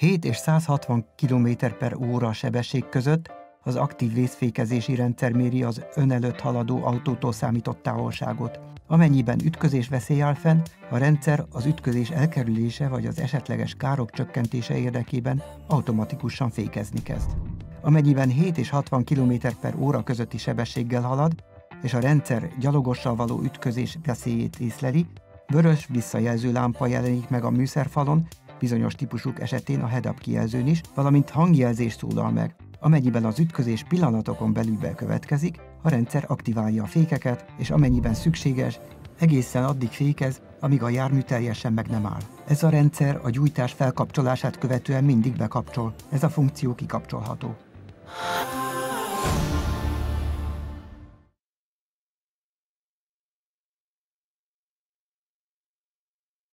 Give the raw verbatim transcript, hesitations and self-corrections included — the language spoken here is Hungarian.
hét és száz hatvan kilométer per óra sebesség között az aktív vészfékezési rendszer méri az ön előtt haladó autótól számított távolságot. Amennyiben ütközés veszély áll fenn, a rendszer az ütközés elkerülése vagy az esetleges károk csökkentése érdekében automatikusan fékezni kezd. Amennyiben hét és hatvan kilométer per óra közötti sebességgel halad, és a rendszer gyalogossal való ütközés veszélyét észleli, vörös visszajelző lámpa jelenik meg a műszerfalon, bizonyos típusuk esetén a head-up kijelzőn is, valamint hangjelzés szólal meg. Amennyiben az ütközés pillanatokon belül bekövetkezik, a rendszer aktiválja a fékeket, és amennyiben szükséges, egészen addig fékez, amíg a jármű teljesen meg nem áll. Ez a rendszer a gyújtás felkapcsolását követően mindig bekapcsol, ez a funkció kikapcsolható.